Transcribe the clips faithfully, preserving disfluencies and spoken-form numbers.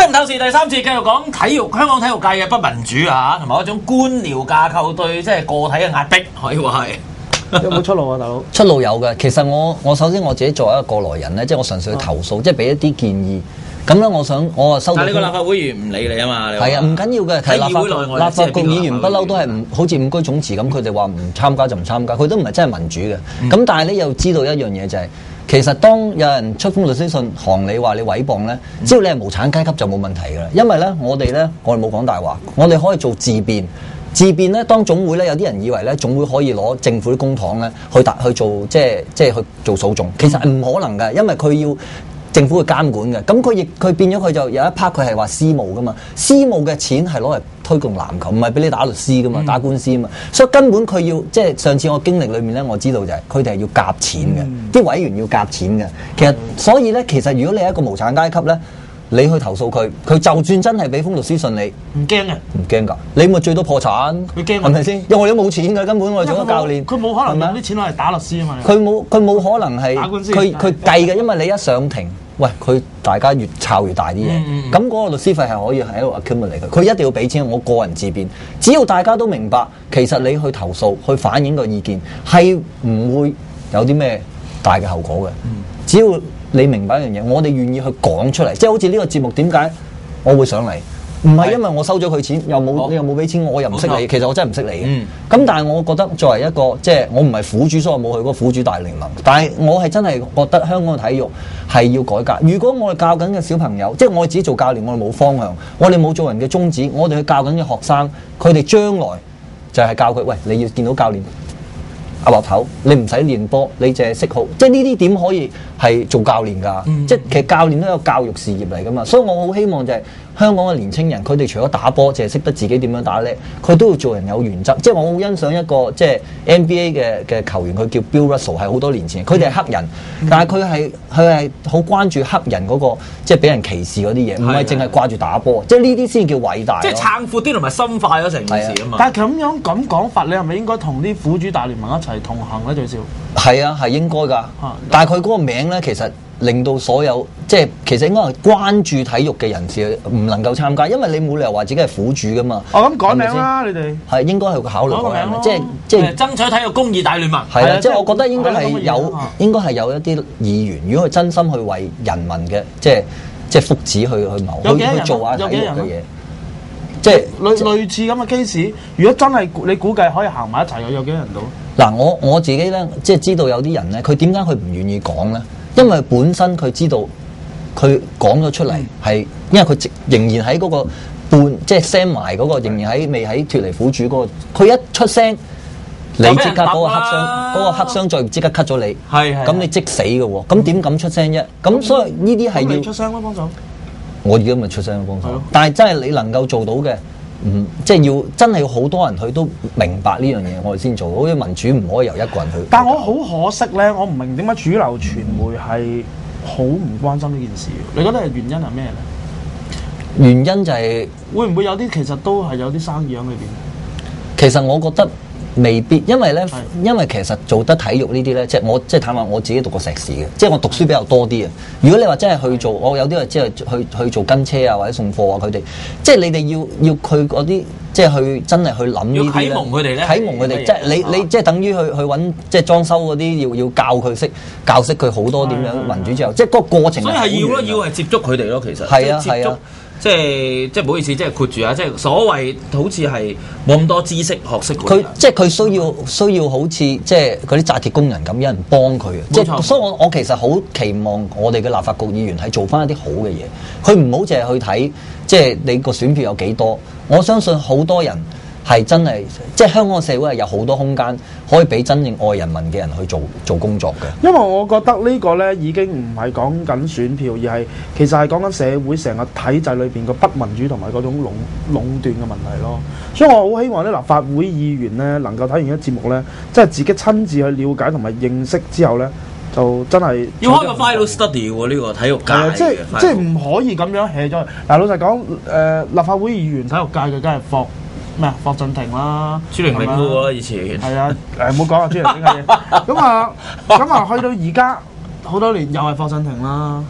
飛龍透視第三次繼續講體育，香港體育界嘅不民主啊，同埋一種官僚架構對即係個體嘅壓迫，可以話係。 有冇出路啊，大佬？ 出路有嘅。其實我我首先我自己作為一個過來人咧，即係我純粹去投訴，啊、即係俾一啲建議。咁咧，我想我啊收到。 但係你個立法會議員唔理你啊嘛？ 係啊，唔緊要嘅。 喺議會內外， 立法局議員不嬲都係唔好似五居總辭咁，佢哋話唔參加就唔參加，佢都唔係真係民主嘅。咁、嗯、但係你又知道一樣嘢就係、是，其實當有人出封律師信行你話你毀謗咧，只要你係無產階級就冇問題㗎啦。因為咧，我哋咧，我哋冇講大話，我哋可以做自辯。自辯咧，當總會咧，有啲人以為咧，總會可以攞政府啲公帑咧去達去做，即係即係去做訴訟。其實係唔可能嘅，因為佢要政府去監管嘅。咁佢亦佢變咗佢就有一 part 佢係話私募噶嘛，私募嘅錢係攞嚟推動籃球，唔係俾你打律師噶嘛，打官司啊嘛。所以根本佢要即係上次我經歷裏面咧，我知道就係佢哋係要夾錢嘅，啲、嗯、委員要夾錢嘅。其實所以咧，其實如果你係一個無產階級咧。你去投訴佢，佢就算真係俾封律師信你， 唔驚嘅， 唔驚㗎。你咪最多破產， 佢驚係咪先？因為我哋都冇錢㗎，根本我哋做咗教練， 佢冇可能用啲錢攞嚟打律師啊嘛。 佢冇佢冇可能係打官司， 佢佢計嘅，因為你一上庭，喂佢大家越炒越大啲嘢，咁嗰、嗯嗯、個律師費係可以喺度 accumulate 嘅，佢一定要俾錢。我個人自辯，只要大家都明白，其實你去投訴、去反映個意見係唔會有啲咩大嘅後果嘅，嗯、只要。你明白一樣嘢，我哋願意去講出嚟，即係好似呢個節目點解我會上嚟？唔係因為我收咗佢錢，又冇你又冇俾錢，我又唔識你。其實我真係唔識你嘅。咁、嗯、但係我覺得作為一個即係我唔係苦主，所以我冇去過苦主大聯盟。但係我係真係覺得香港嘅體育係要改革。如果我哋教緊嘅小朋友，即係我哋自己做教練，我哋冇方向，我哋冇做人嘅宗旨，我哋去教緊嘅學生，佢哋將來就係教佢，喂，你要見到教練。阿伯頭，你唔使練波，你淨係識好，即係呢啲點可以係做教練㗎？嗯、即係其實教練都有教育事業嚟㗎嘛，所以我好希望就係香港嘅年青人，佢哋除咗打波，淨係識得自己點樣打叻，佢都要做人有原則。即係我好欣賞一個即係 N B A 嘅嘅球員，佢叫 Bill Russell，係好多年前，佢哋係黑人，嗯、但係佢係佢係好關注黑人嗰、嗰個即係俾人歧視嗰啲嘢，唔係淨係掛住打波，即係呢啲先叫偉大。 即係撐闊啲同埋深化咗成件事啊嘛。 但係咁樣咁講法，你係咪應該同啲苦主大聯盟一齊同行咧？最少係啊，係應該㗎。啊、但係佢嗰個名咧，其實令到所有即係其實應該係關注體育嘅人士唔能夠參加，因為你冇理由話自己係苦主㗎嘛。 哦，咁改名啦，你哋係應該係考慮改名，即係即係爭取體育公義大聯盟。 係啊，即係我覺得應該係有，應該係有一啲議員，如果佢真心去為人民嘅即係即係福祉去去謀，去去做下體育嘅嘢。即係類類似咁嘅 case，如果真係你估計可以行埋一齊，有有幾多人到？ 嗱，我我自己咧，即係知道有啲人咧，佢點解佢唔願意講咧？因為本身佢知道佢講咗出嚟係，因為佢仍然喺嗰個半，即係 send 埋嗰個，仍然喺未喺脫離苦主嗰個。佢一出聲，你即刻嗰個黑箱，嗰個黑箱再即刻 cut 咗你，係係，咁你即死嘅喎。咁點敢出聲啫？咁所以呢啲係要出聲咯，幫手。 我而家咪出聲幫手，但係真係你能夠做到嘅，唔即係要真係要好多人去都明白呢樣嘢，我哋先做。好似民主唔可以由一個人去。 但我好可惜咧，我唔明點解主流傳媒係好唔關心呢件事。你覺得係原因係咩咧？ 原因就係、是、 會唔會有啲其實都係有啲生意喺裏邊？ 其實我覺得。未必，因為咧，是因為其實做得體育呢啲咧，即係我即係坦白，我自己讀過碩士嘅，即係我讀書比較多啲啊。如果你話真係去做，我有啲係即係去去做跟車啊，或者送貨啊，佢哋即係你哋要要佢嗰啲，即係去真係去諗呢啲咧。啟蒙佢哋咧，啟蒙佢哋，即係你你即係等於去去揾即係裝修嗰啲，要要教佢識教識佢好多點樣民主之後，即係嗰個過程。所以係要咯，要係接觸佢哋咯，其實。 係啊，係啊。 即係即係唔好意思，即係括住啊！即係所謂好似係冇咁多知識學識。佢即係佢需要需要好似即係嗰啲紮鐵工人咁，有人幫佢啊！即係所以我我其實好期望我哋嘅立法局議員係做翻一啲好嘅嘢。佢唔好淨係去睇即係你個選票有幾多。我相信好多人係真係即係香港嘅社會係有好多空間可以俾真正愛人民嘅人去做做工作嘅。 因為我覺得呢個呢已經唔係講緊選票，而係其實係講緊社會成個體制裏邊個不民主同埋嗰種壟壟斷嘅問題咯。所以我好希望啲立法會議員呢能夠睇完呢個節目呢，即係自己親自去了解同埋認識之後呢，就真係要開個 file study 喎。呢個體育界嘅， 即係即係唔可以咁樣 hea 咗。嗱，老實講，誒、呃、立法會議員體育界嘅梗係霍咩啊？霍震霆啦， 朱玲玲嗰個以前係啊，誒唔好講啊，朱玲玲嘅嘢。咁啊，咁啊，去到而家好多年又係霍震霆啦，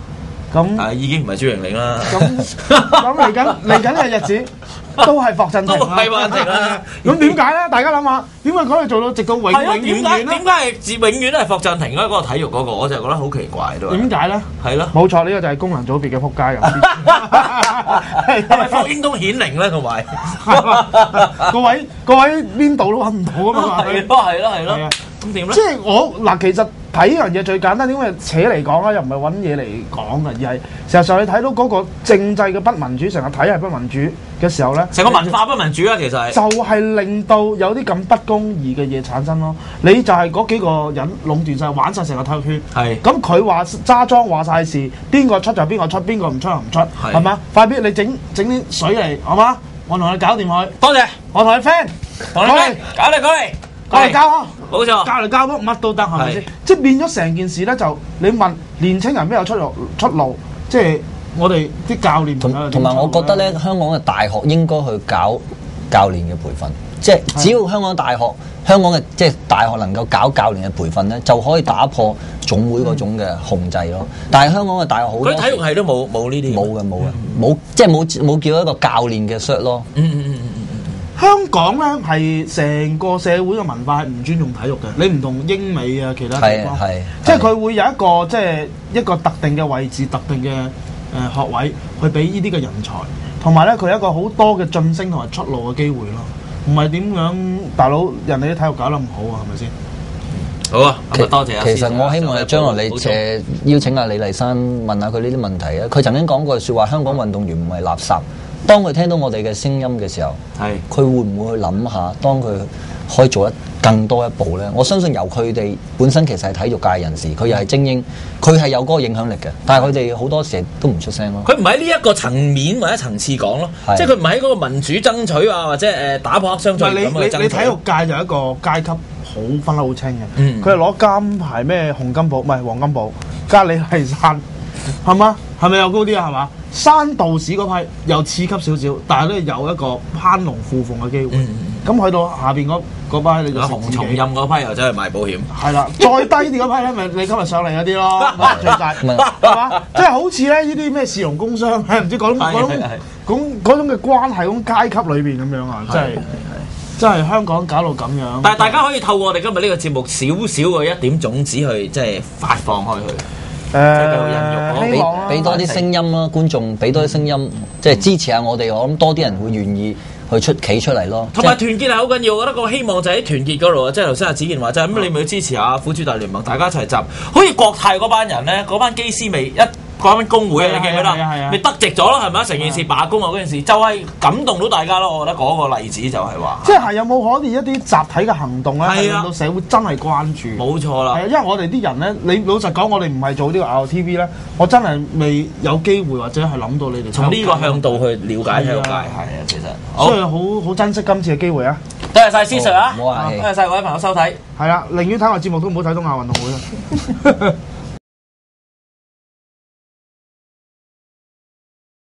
咁係已經唔係朱玲玲啦。 咁咁嚟緊嚟緊嘅日子都係霍震霆都係霍震霆啦。 咁點解咧？大家諗下，點解可以做到直到永永係啊， 遠點解遠咧？ 點解係永遠都係霍震霆咧？嗰個體育嗰個，我就覺得好奇怪都係。 點解咧？ 係咯， 冇錯，呢個就係功能組別嘅撲街咁。 係咪霍英東顯靈咧？同埋各位各位邊度都揾唔到啊嘛。 係咯係咯係咯係啊。 咁點咧？ 即係我嗱，其實睇呢樣嘢最簡單，點解扯嚟講咧？又唔係揾嘢嚟講嘅，而係事實上你睇到嗰個政制嘅不民主，成個體系不民主嘅時候咧， 成個文化不民主啦，其實係就係令到有啲咁不公義嘅嘢產生咯。你就係嗰幾個人壟斷晒、玩晒成個體育圈。 係咁佢話揸莊話晒事，邊個出就邊個出，邊個唔出就唔出，係嘛？快啲你整整啲水嚟，好嘛？我同你搞掂佢。 多謝， 我同你 friend， 同你過嚟 friend，搞嚟過嚟， 過嚟教我。 冇錯。 交嚟交去乜都得，係咪先係？ 即係變咗成件事咧，就你問年青人邊有出路出路？即係我哋啲教練朋友同同埋，我覺得咧，香港嘅大學應該去搞教練嘅培訓，即係只要香港大學、香港嘅即係大學能夠搞教練嘅培訓咧，就可以打破總會嗰種嘅控制咯。但係香港嘅大學好多佢體育系都冇冇呢啲。 冇嘅冇嘅冇，即係冇冇叫一個教練嘅 cert 咯。 嗯嗯嗯嗯嗯。 香港咧係成個社會嘅文化係唔尊重體育嘅，你唔同英美啊其他地方， 係即係佢會有一個即係一個特定嘅位置、特定嘅誒、呃、學位去俾呢啲嘅人才，同埋咧佢有一個好多嘅晉升同埋出路嘅機會咯。唔係點樣，大佬人哋啲體育搞得唔好啊，係咪先？ 好啊，咁啊多謝啊。 其實我希望將來你誒邀請阿李麗珊問下佢呢啲問題啊。佢曾經講過説話，香港運動員唔係垃圾。當佢聽到我哋嘅聲音嘅時候， 係佢會唔會去諗下，當佢可以做得更多一步咧？我相信由佢哋本身其實係體育界人士，佢又係精英，佢係有嗰個影響力嘅。但係佢哋好多時都唔出聲咯。 佢唔喺呢一個層面或者層次講咯，即係佢唔喺嗰個民主爭取啊，或者誒打破黑箱作業咁去爭取。 你你你體育界就係一個階級好分得好清嘅， 嗯佢係攞金牌咩紅金寶唔係黃金寶，加李麗珊係嘛？係咪有高啲啊？係嘛？山道士嗰批又次級少少，但係咧有一個攀龍附鳳嘅機會。咁、嗯、去到下邊嗰嗰批你就紅松蔭嗰批又走去賣保險。係啦，再低啲嗰批咧，咪你今日上嚟嗰啲咯，麻醉晒係嘛？即係好似咧呢啲咩士農工商，唔知嗰種嗰種嗰嗰種嘅關係，嗰種階級裏邊咁樣啊，真係真係香港搞到咁樣。 但係大家可以透過我哋今日呢個節目少少嘅一點種子去即係發放開去。 誒， 俾俾多啲聲音啦，觀眾俾多啲聲音，即係支持下我哋。我諗多啲人會願意去出企出嚟咯。 同埋團結係好緊要，我覺得個希望就喺團結嗰度啊！即係頭先阿子健話齋，咁你咪要支持下苦主大聯盟，大家一齊集。好似國泰嗰班人咧，嗰班機師未一。嗰班工會啊，你記唔記得？咪得直咗咯，係咪？成件事罷工啊，嗰件事就係感動到大家咯。我覺得嗰個例子就係話， 即係有冇可能一啲集體嘅行動咧，係令到社會真係關注？ 冇錯啦。係啊， 因為我哋啲人咧，你老實講，我哋唔係做呢個 R T V 咧，我真係未有機會或者係諗到你哋從呢個向度去了解體育界。係啊，其實所以好好珍惜今次嘅機會啊！ 多謝晒思 Sir 啊！ 多謝晒各位朋友收睇。 係啦，寧願睇我節目都唔好睇東亞運動會啦。